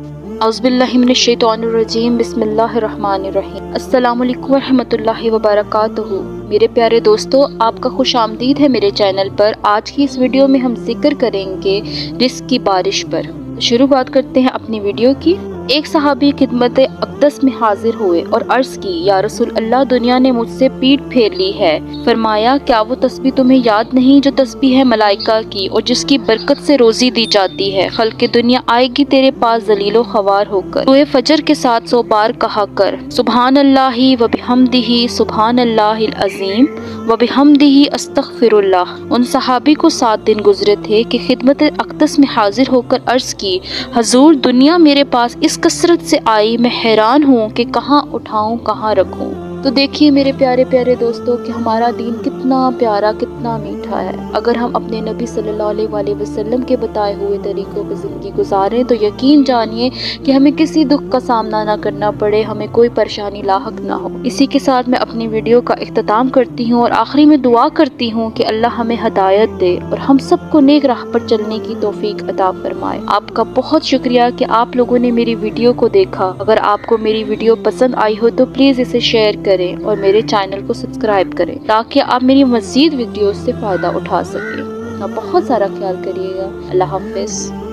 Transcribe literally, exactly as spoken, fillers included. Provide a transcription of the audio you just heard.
औज़ुबिल्लाहि मिनश्शैतानिर्रजीम बिस्मिल्लाहिर्रहमानिर्रहीम। अस्सलामुअलैकुम वरहमतुल्लाहि वबरकातुहू। मेरे प्यारे दोस्तों, आपका खुश आमदीद है मेरे चैनल पर। आज की इस वीडियो में हम जिक्र करेंगे रिस्क की बारिश पर। शुरुआत करते हैं अपनी वीडियो की। एक सहाबी खिदमत अक़दस में हाजिर हुए और अर्ज की, या रसूल अल्लाह, दुनिया ने मुझसे पीठ फेर ली है। फरमाया, क्या वो तस्बीह तुम्हें याद नहीं जो तस्बीह है मलाइका की और जिसकी बरकत से रोजी दी जाती है। खल्क़े दुनिया आएगी तेरे पास जलीलो ख़वार होकर। तू फजर के साथ सौ बार कहा कर, सुबहान अल्लाहि व बिहम्दिही सुबहान अल्लाहिल अज़ीम व बिहम्दिही अस्तग़फिरुल्लाह। उन सहाबी को सात दिन गुजरे थे कि खिदमत अक़दस में हाजिर होकर अर्ज की, हजूर, दुनिया मेरे पास इस कसरत से आई, मैं हैरान हूँ कि कहाँ उठाऊँ कहाँ रखूँ। तो देखिए मेरे प्यारे प्यारे दोस्तों कि हमारा दीन कितना प्यारा, कितना मीठा है। अगर हम अपने नबी सल्लल्लाहु अलैहि वसल्लम के बताए हुए तरीकों पर ज़िंदगी गुजारें तो यकीन जानिए कि हमें किसी दुख का सामना ना करना पड़े, हमें कोई परेशानी लाहक ना हो। इसी के साथ मैं अपनी वीडियो का इख्तिताम करती हूँ और आखिरी में दुआ करती हूँ कि अल्लाह हमें हदायत दे और हम सबको नेक राह पर चलने की तौफीक अता फरमाए। आपका बहुत शुक्रिया कि आप लोगों ने मेरी वीडियो को देखा। अगर आपको मेरी वीडियो पसंद आई हो तो प्लीज़ इसे शेयर करें और मेरे चैनल को सब्सक्राइब करें ताकि आप मेरी मज़ीद वीडियोस से फ़ायदा उठा सकें। अपना बहुत सारा ख्याल करिएगा। अल्लाह हाफ़िज़।